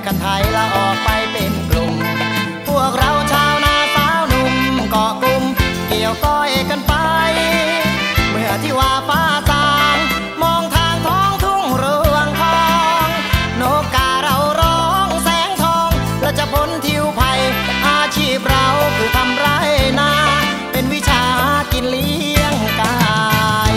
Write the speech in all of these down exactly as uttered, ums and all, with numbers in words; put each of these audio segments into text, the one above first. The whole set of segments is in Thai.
กันไทยละออกไปเป็นกลุ่มพวกเราชาวนาสาวหนุ่มเกาะกลุ่มเกี่ยวก้อยกันไปเมื่อที่ว่าฟ้าสางมองทางท้องทุ่งเรืองทองนกกาเราร้องแสงทองเราจะพ้นทิวภัยอาชีพเราคือทำไรนาเป็นวิชากินเลี้ยงกาย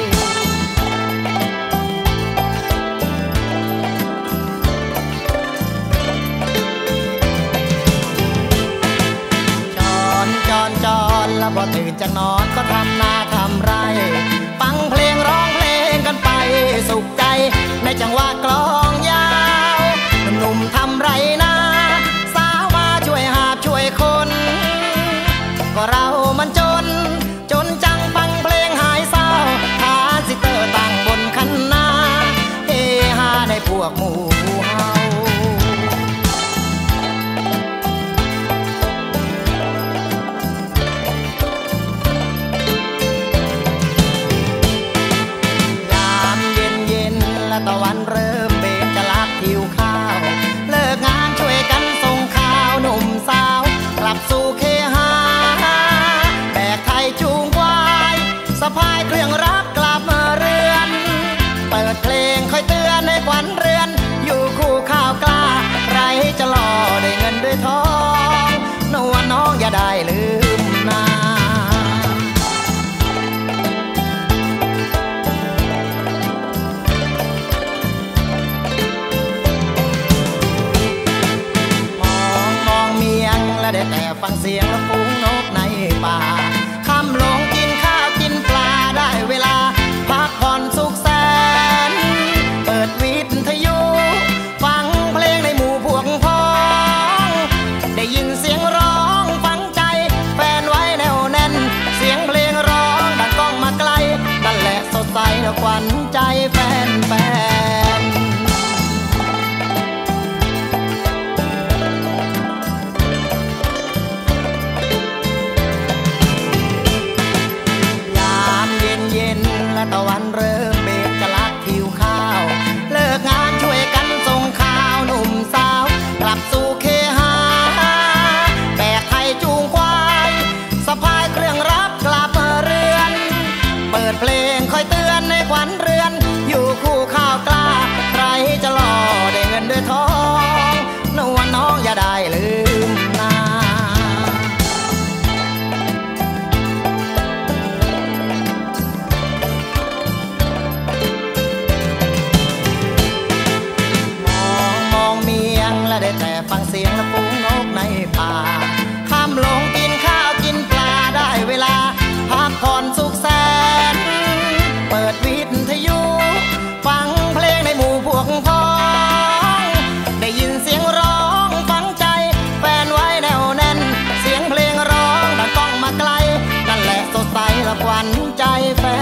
จอนจอนจอนแล้วพอตื่นจากนอนก็ทำนาทำไรฟังเพลงร้องเพลงกันไปสุขใจในจังหวะกลองยาวหนุ่มทำไรนาสาวมาช่วยหาบช่วยคนก็เรามันจนจนจังฟังเพลงหายเศร้าทาสิเตอร์ตั้งบนคันนาเฮฮาในพวกหมู่เฮายามเย็นเย็นและตะวันเริ่มเบนจะลักทิวข้าวเลิกงานช่วยกันส่งข้าวหนุ่มสาวกลับสู่เคหาแบกไทยจูงควายสะพายเครื่องรักกลับมาเรือนเปิดเพลงคอยเตือนในขวัญเรือนอยู่คู่ข้าวกล้าใครจะรอได้เงินด้วยทองนวลน้องอย่าได้ลืมนามองมองเมียงและได้แต่ฟังเสียงและฝูงนกในป่าค่ำลงกินข้าวกินปลาได้เวลาพักผ่อนสุขแสนเปิดวิทยุฟังเพลงในหมู่พวกพ้องได้ยินเสียงร้องฟังใจแฟนไว้แน่วแน่นเสียงเพลงร้องดังก้องมาไกลนั่นแหละสดใสและขวัญใจแฟนแฟนตะวันเริ่มเบนจะลักทิวข้าวเลิกงานช่วยกันส่งข้าวหนุ่มสาวกลับสู่เคหาแบกไทยจูงควายสะพายเครื่องรับกลับเรือนเปิดเพลงคอยเตือนในขวัญเรือนอยู่คู่ข้าวกล้าใครจะรอได้เงินด้วยทองนวลน้องอย่าได้ลืมนและได้แต่ฟังเสียงและฝูงนกในป่าข้ามลงกินข้าวกินปลาได้เวลาพักผ่อนสุขแสนเปิดวิทยุฟังเพลงในหมู่พวกพ้องได้ยินเสียงร้องฟังใจแฟนไว้แน่วแน่นเสียงเพลงร้องดังก้องมาไกลนั่นแหละสดใสและขวัญใจแฟน